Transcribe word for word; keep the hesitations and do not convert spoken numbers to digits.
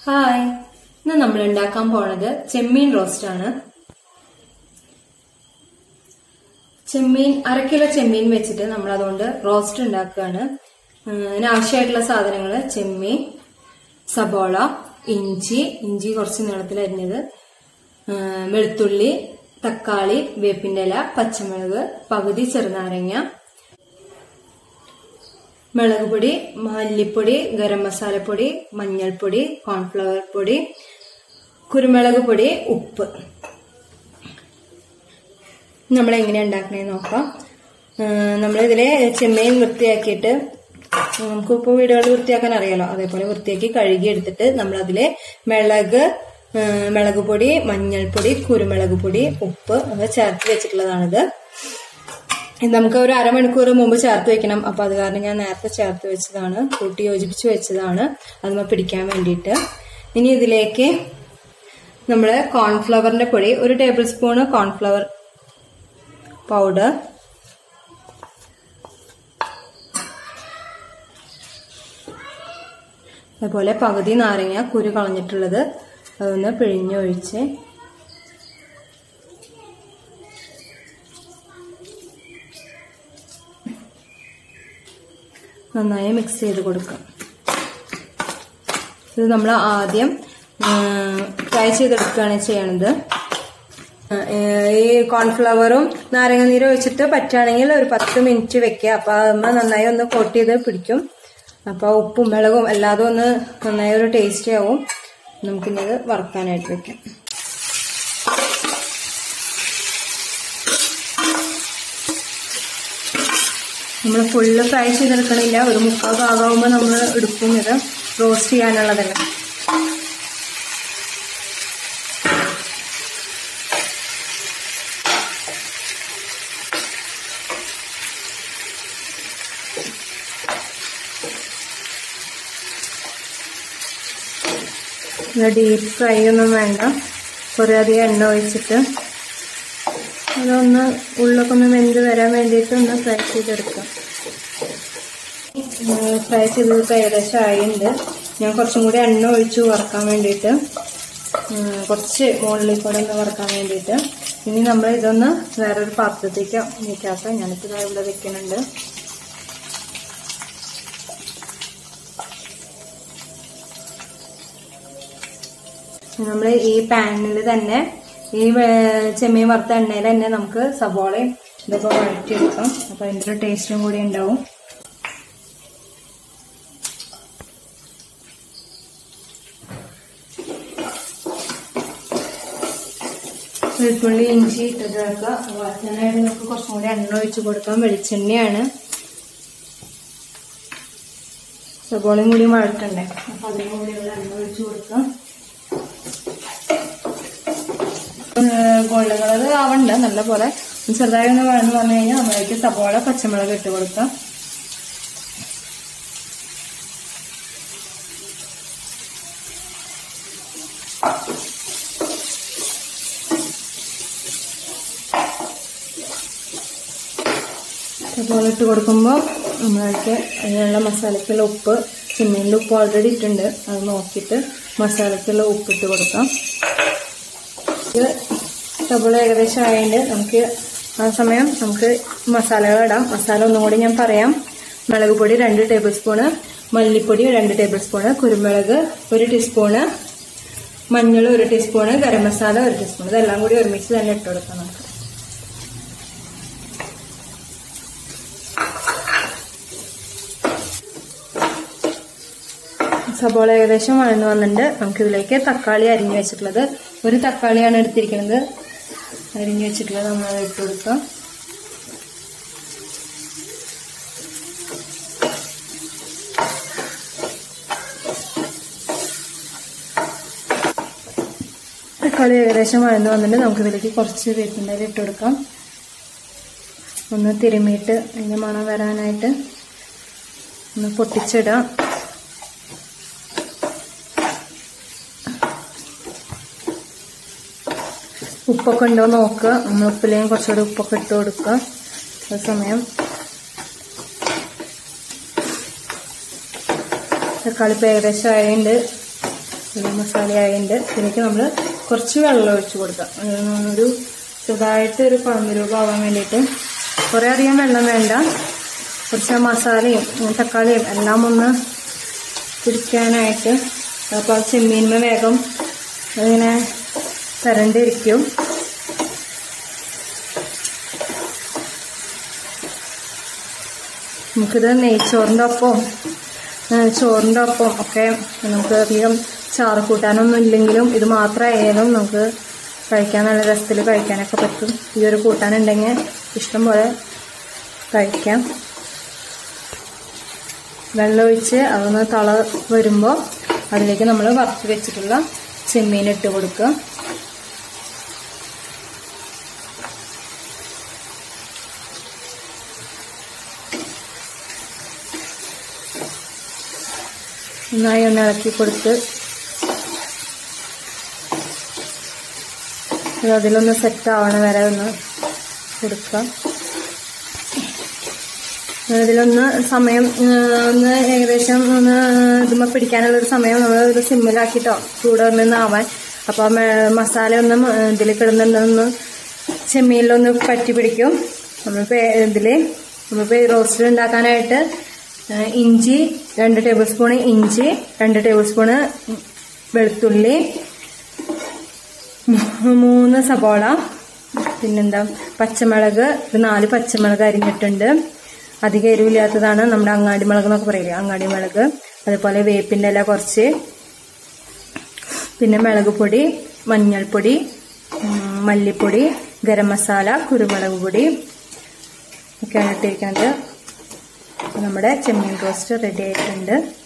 Hi, ഇന്ന് നമ്മൾ ഉണ്ടാക്കാൻ പോണത് ചെമ്മീൻ റോസ്റ്റ് ആണ്. ചെമ്മീൻ അര കിലോ ചെമ്മീൻ വെച്ചിട്ട് നമ്മൾ അതുകൊണ്ട് റോസ്റ്റ് ഉണ്ടാക്കുകയാണ്. അതിന് ആവശ്യമായിട്ടുള്ള സാധനങ്ങൾ ചെമ്മീൻ, സബോള, ഇഞ്ചി ഇഞ്ചി കുറച്ച് നീളത്തിൽ അരിഞ്ഞത്, വെളുത്തുള്ളി, തക്കാളി, വേപ്പിന്റെ ഇല, പച്ചമുളക്, പകുതി ചെറുനാരങ്ങ, മുളക് പൊടി, മല്ലിപ്പൊടി, ഗരം മസാലപ്പൊടി, മഞ്ഞൾപ്പൊടി, കോൺഫ്ലവർ പൊടി, കുരുമുളക് പൊടി, ഉപ്പ്. നമ്മൾ എങ്ങനെയാ ഉണ്ടാക്കണേന്ന് നോക്കാം. നമ്മളിതിലെ ചെമ്മീൻ വൃത്തിയാക്കിയിട്ട്, നമുക്ക് ഉപ്പ് വീടുകൾ വൃത്തിയാക്കാൻ അറിയാലോ, അതേപോലെ വൃത്തിയാക്കി കഴുകി എടുത്തിട്ട് നമ്മളതിലെ മുളക് മുളക് പൊടി, മഞ്ഞൾപ്പൊടി, കുരുമുളക് പൊടി, ഉപ്പ് അത് ചേർത്ത് വെച്ചിട്ടുള്ളതാണിത്. നമുക്ക് ഒരു അരമണിക്കൂർ മുമ്പ് ചേർത്ത് വെക്കണം. അപ്പൊ അത് കാരണം ഞാൻ നേരത്തെ ചേർത്ത് വെച്ചതാണ്, കൂട്ടി യോജിപ്പിച്ച് വെച്ചതാണ് അതുമ്മ പിടിക്കാൻ വേണ്ടിയിട്ട്. ഇനി ഇതിലേക്ക് നമ്മള് കോൺഫ്ലവറിന്റെ പൊടി, ഒരു ടേബിൾ സ്പൂണ് കോൺഫ്ലവർ പൗഡർ, അതുപോലെ പകുതി നാരങ്ങ കുരു കളഞ്ഞിട്ടുള്ളത് അതൊന്ന് പിഴിഞ്ഞൊഴിച്ച് നന്നായി മിക്സ് ചെയ്ത് കൊടുക്കാം. ഇത് നമ്മൾ ആദ്യം ഫ്രൈ ചെയ്തെടുക്കുകയാണ് ചെയ്യണത്. ഈ കോൺഫ്ലവറും നാരങ്ങ നീരും ഒഴിച്ചിട്ട് പറ്റുകയാണെങ്കിൽ ഒരു പത്ത് മിനിറ്റ് വെക്കുക. അപ്പൊ അതൊന്ന് നന്നായി ഒന്ന് കോട്ട് ചെയ്ത് പിടിക്കും. അപ്പൊ ഉപ്പും മുളകും എല്ലാതും ഒന്ന് നന്നായി ഒരു ടേസ്റ്റ് ആവും. നമുക്കിത് വറുക്കാനായിട്ട് വെക്കാം. നമ്മൾ ഫുള്ള് ഫ്രൈ ചെയ്തെടുക്കണില്ല, ഒരു മുക്കാൽ ഭാഗമാകുമ്പോൾ നമ്മൾ എടുക്കും. ഇത് റോസ്റ്റ് ചെയ്യാനുള്ളതല്ല. ഡീപ്പ് ഫ്രൈ ഒന്നും വേണ്ട, കുറേ അധികം എണ്ണ ഒഴിച്ചിട്ട് അതൊന്ന് ഉള്ളൊക്കെ ഒന്ന് വെന്ത് വരാൻ വേണ്ടിയിട്ട് ഒന്ന് ഫ്രൈ ചെയ്തെടുക്കാം. ഫ്രൈ ചെയ്തത് ഏകദേശം ആയിട്ടുണ്ട്. ഞാൻ കുറച്ചും കൂടി എണ്ണ ഒഴിച്ചു വറക്കാൻ വേണ്ടിയിട്ട്, കുറച്ച് മുകളിൽ കൂടെ ഒന്ന് വറക്കാൻ വേണ്ടിയിട്ട്. ഇനി നമ്മൾ ഇതൊന്ന് വേറൊരു പാത്രത്തേക്ക് നീക്കാക്കാം. ഞാനിപ്പോൾ ഇവിടെ വെക്കുന്നുണ്ട്. നമ്മൾ ഈ പാനിൽ തന്നെ, ഈ ചെമ്മീൻ വറുത്ത എണ്ണയിൽ തന്നെ നമുക്ക് സബോളയും ഇതൊക്കെ വഴറ്റിയെടുക്കാം. അപ്പൊ അതിൻ്റെ ഒരു ടേസ്റ്റും കൂടി ഉണ്ടാവും. വെളുത്തുള്ളി ഇഞ്ചി ഇട്ടിട്ട് വെക്കുക. വറുത്തനായിട്ട് നമുക്ക് കുറച്ചും കൂടി എണ്ണ ഒഴിച്ച് കൊടുക്കാം. വെളിച്ചെണ്ണയാണ്, സബോളയും കൂടി വഴറ്റണ്ടേ, അപ്പൊ അതിനും കൂടിയുള്ള എണ്ണ ഒഴിച്ച് കൊടുക്കാം. ഗോൾഡൻ കളർ ആവണ്ട, നല്ല പോലെ ചെറുതായി ഒന്ന് വഴന്ന് വന്നു കഴിഞ്ഞാൽ നമ്മളേക്ക് സബോള, പച്ചമുളക് ഇട്ട് കൊടുക്കാം. സബോള ഇട്ട് കൊടുക്കുമ്പോൾ നമ്മൾക്ക് അതിനുള്ള മസാലക്കുള്ള ഉപ്പ്, ചെമ്മീനിൽ ഉപ്പ് ഓൾറെഡി ഇട്ടുണ്ട്, അത് നോക്കിയിട്ട് മസാലക്കുള്ള ഉപ്പ് ഇട്ട് കൊടുക്കാം. ഇത് സബോള ഏകദേശം ആയതുകൊണ്ട് നമുക്ക് ആ സമയം നമുക്ക് മസാലകൾ ഇടാം. മസാല ഒന്നും കൂടി ഞാൻ പറയാം. മുളക് പൊടി രണ്ട് ടേബിൾ സ്പൂണ്, മല്ലിപ്പൊടി രണ്ട് ടേബിൾ സ്പൂണ്, കുരുമുളക് ഒരു ടീസ്പൂണ്, മഞ്ഞൾ ഒരു ടീസ്പൂണ്, ഗരം മസാല ഒരു ടീസ്പൂൺ. ഇതെല്ലാം കൂടി ഒരുമിച്ച് തന്നെ ഇട്ട് കൊടുക്കാം നമുക്ക്. സബോള ഏകദേശം വഴന്ന് വന്നിട്ടുണ്ട്. നമുക്കിതിലേക്ക് തക്കാളി അരിഞ്ഞു വെച്ചിട്ടുള്ളത്, ഒരു തക്കാളിയാണ് എടുത്തിരിക്കുന്നത്, അരിഞ്ഞു വെച്ചിട്ടുള്ളത് നമ്മൾ ഇട്ട് കൊടുക്കാം. തക്കാളി ഏകദേശം വഴന്ന് വന്നിട്ട് നമുക്കിതിലേക്ക് കുറച്ച് വേപ്പിൻ്റെ ഇല ഇട്ട് കൊടുക്കാം. ഒന്ന് തിരുമ്മിയിട്ട് അതിൻ്റെ മണം വരാനായിട്ട് ഒന്ന് പൊട്ടിച്ചിടാം. ഉപ്പൊക്കെ ഉണ്ടോ നോക്കുക. നമ്മൾ ഉപ്പിലേയും കുറച്ചുകൂടി ഉപ്പൊക്കെ ഇട്ട് കൊടുക്കുക. ആ സമയം തക്കാളി ഏകദേശം ആയതുകൊണ്ട് നല്ല മസാല ആയതിൻ്റെ ഇതിലേക്ക് നമ്മൾ കുറച്ച് വെള്ളം ഒഴിച്ച് കൊടുക്കാം. ഒരു ചെറുതായിട്ട് ഒരു കുഴമ്പ് രൂപമാവാൻ വേണ്ടിയിട്ട്. കുറേ അധികം വെള്ളം വേണ്ട, കുറച്ച് മസാലയും തക്കാളിയും എല്ലാം ഒന്ന് പിടിക്കാനായിട്ട്. അപ്പോൾ ചെമ്മീന്മ വേഗം അതിങ്ങനെ തരണ്ടിരിക്കും. നമുക്കിത് നെയ്ച്ചോറിൻ്റെ ഒപ്പം ചോറിൻ്റെ ഒപ്പം ഒക്കെ നമുക്ക് അധികം ചാറ് കൂട്ടാനൊന്നും ഇല്ലെങ്കിലും ഇത് മാത്രമായാലും നമുക്ക് കഴിക്കാൻ നല്ല രസത്തിൽ കഴിക്കാനൊക്കെ പറ്റും. ഈ ഒരു കൂട്ടാനുണ്ടെങ്കിൽ ഇഷ്ടം പോലെ കഴിക്കാം. വെള്ളമൊഴിച്ച് അതൊന്ന് തള വരുമ്പോൾ അതിലേക്ക് നമ്മൾ വറുത്ത് വെച്ചിട്ടുള്ള ചെമ്മീൻ ഇട്ട് കൊടുക്കുക. നന്നായി ഒന്ന് ഇളക്കി കൊടുത്ത് അതിലൊന്ന് സെറ്റ് ആവണ വരെ ഒന്ന് കൊടുക്കാം. ഇതിലൊന്ന് സമയം ഒന്ന് ഏകദേശം ഒന്ന് ഇതുമ്മ പിടിക്കാനുള്ളൊരു സമയം നമ്മൾ ഒരു സിമ്മിലാക്കിട്ടോ ചൂട് ഒന്നാവാൻ. അപ്പോൾ മസാല ഒന്ന് ഇതിൽ കിടന്നൊന്ന് ചെമ്മീനിലൊന്ന് പറ്റി പിടിക്കും. നമ്മളിപ്പോൾ ഇതിൽ നമ്മളിപ്പോൾ റോസ്റ്റ് ഉണ്ടാക്കാനായിട്ട് ഇഞ്ചി രണ്ട് ടേബിൾ സ്പൂൺ ഇഞ്ചി, രണ്ട് ടേബിൾ സ്പൂണ് വെളുത്തുള്ളി, മൂന്ന് സബോള, പിന്നെന്താ പച്ചമുളക്, ഒരു നാല് പച്ചമുളക് അരിഞ്ഞിട്ടുണ്ട്. അധികം എരിവില്ലാത്തതാണ്, നമ്മുടെ അങ്ങാടി മുളക് എന്നൊക്കെ പറയില്ലേ, അങ്ങാടി മുളക്. അതുപോലെ വേപ്പിൻ്റെ ഇല കുറച്ച്, പിന്നെ മുളക് പൊടി, മഞ്ഞൾപ്പൊടി, മല്ലിപ്പൊടി, ഗരം മസാല, കുരുമുളക് പൊടി ഒക്കെയാണ് ഇട്ടിരിക്കുന്നത്. നമ്മുടെ ചെമ്മീൻ റോസ്റ്റ് റെഡി ആയിട്ടുണ്ട്.